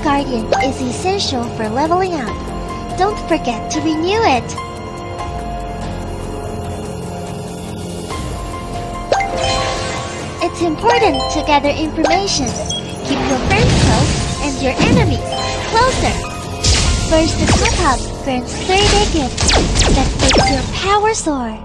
Guardian is essential for leveling up. Don't forget to renew it. It's important to gather information. Keep your friends close and your enemies closer. First to top up grants 30-day gifts that makes your power soar.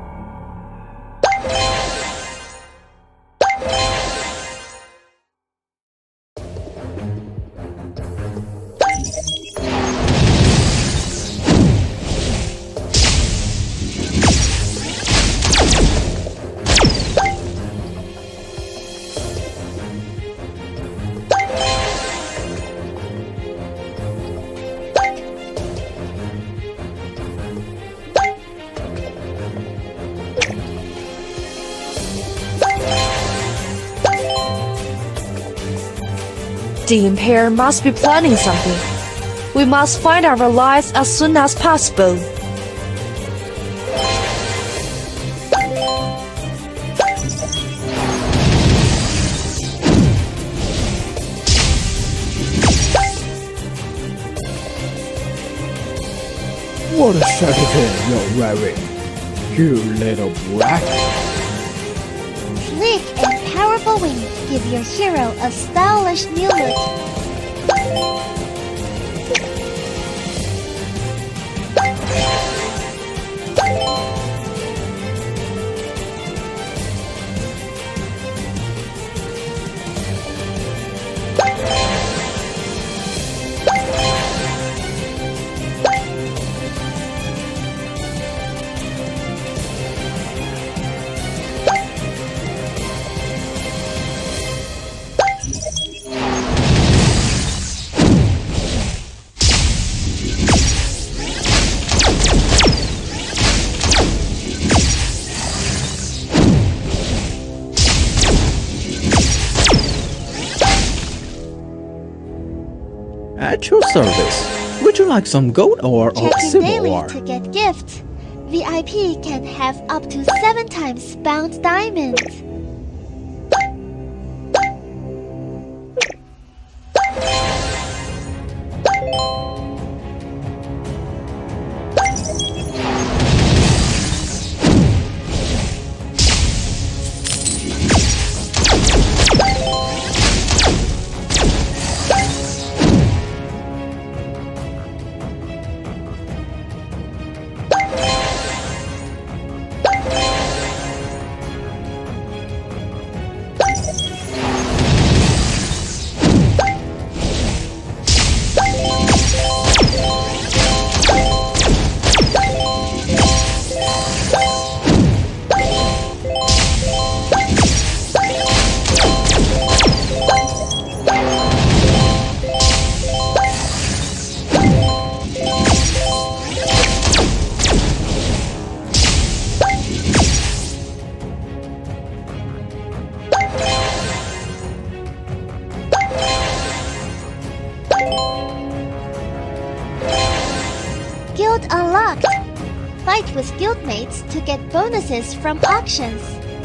The Empire must be planning something. We must find our allies as soon as possible. What a secretary you're wearing, you little brat. Sleek and powerful wings give your hero a stylish new look. At your service. Would you like some gold or Checking daily silver? to get gifts. VIP can have up to 7 times bound diamonds. Guild unlocked! Fight with guildmates to get bonuses from auctions.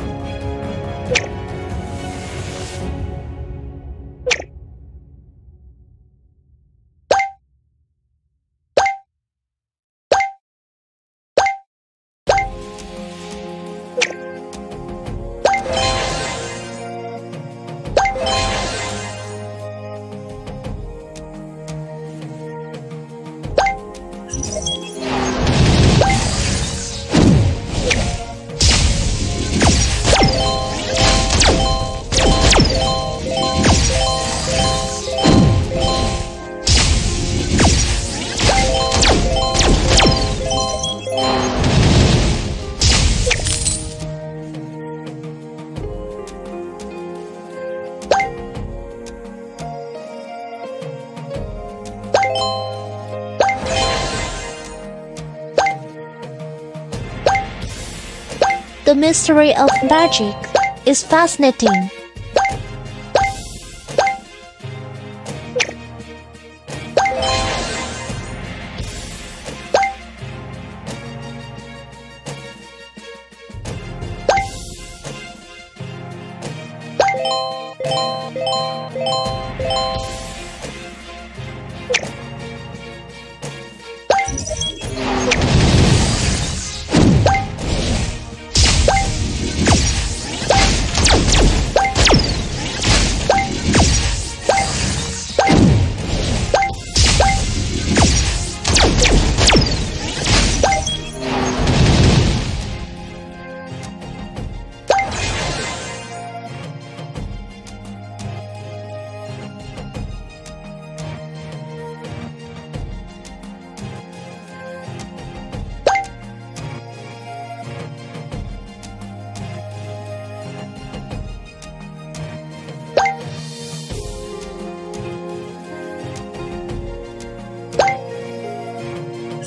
The mystery of magic is fascinating.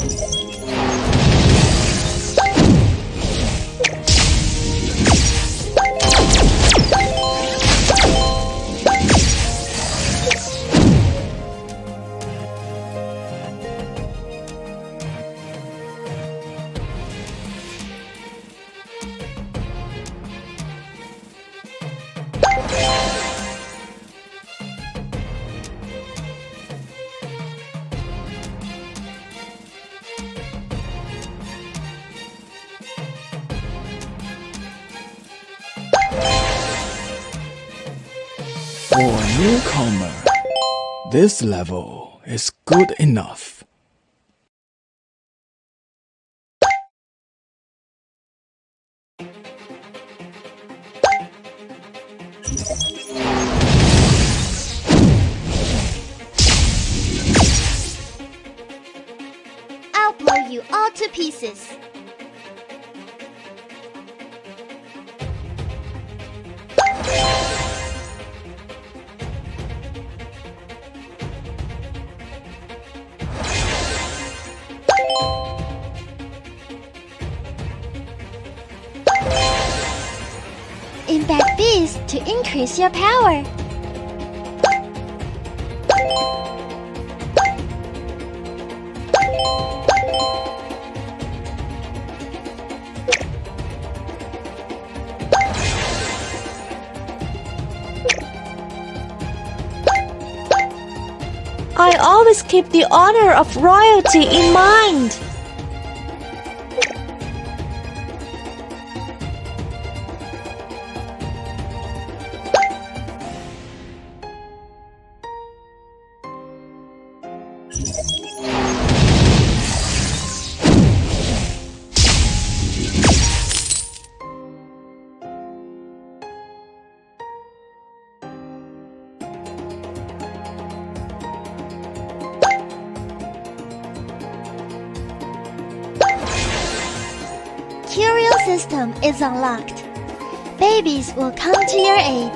For a newcomer, this level is good enough. I'll blow you all to pieces. Impact Beast to increase your power. I always keep the honor of royalty in mind. Curio system is unlocked. Babies will come to your aid.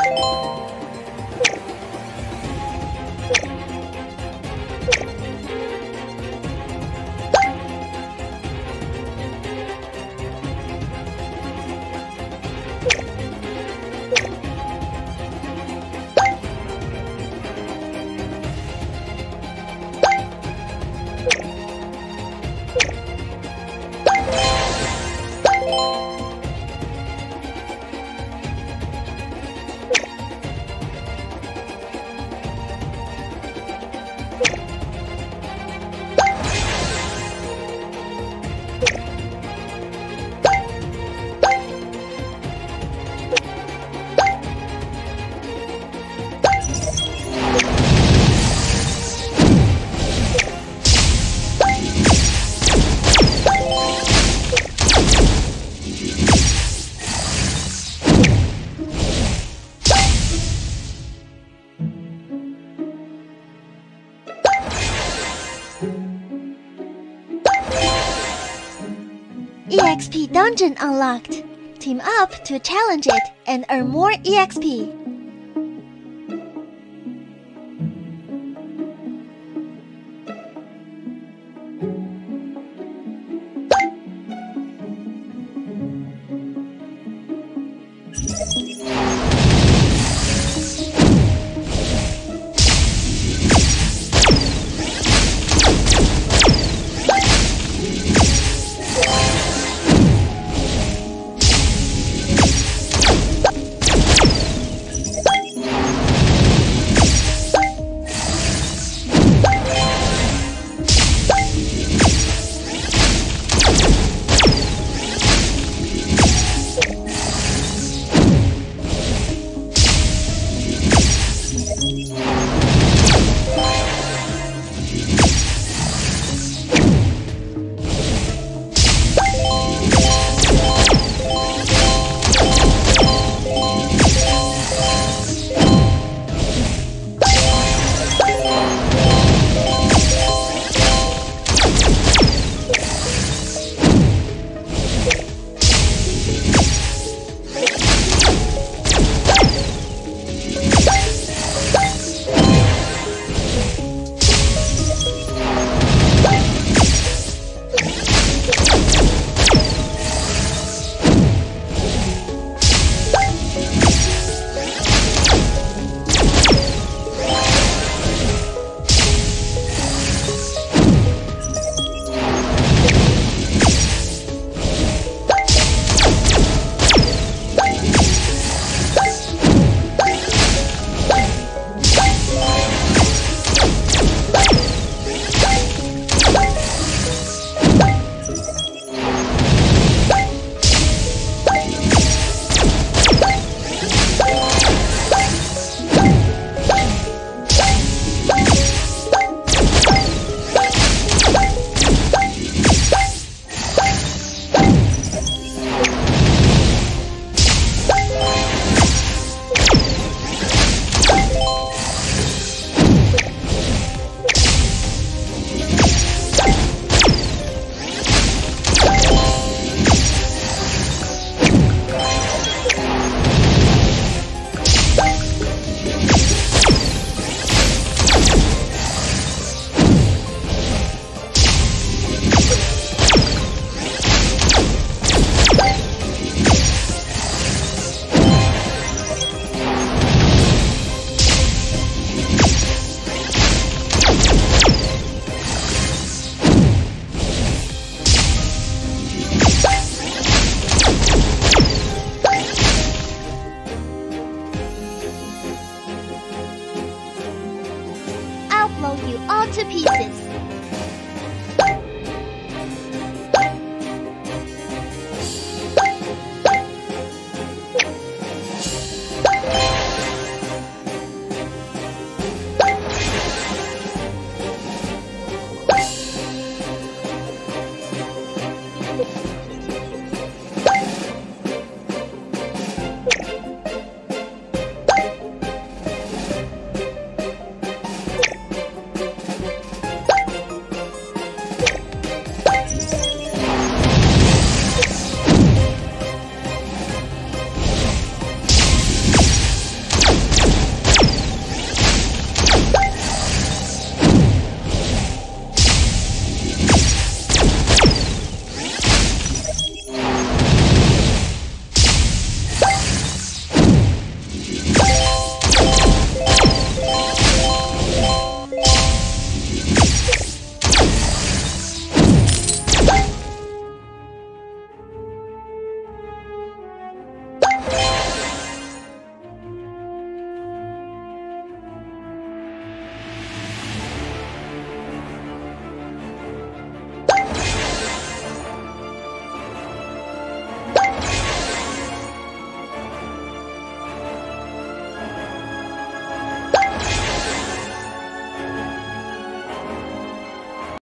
EXP Dungeon unlocked. Team up to challenge it and earn more EXP. Bye!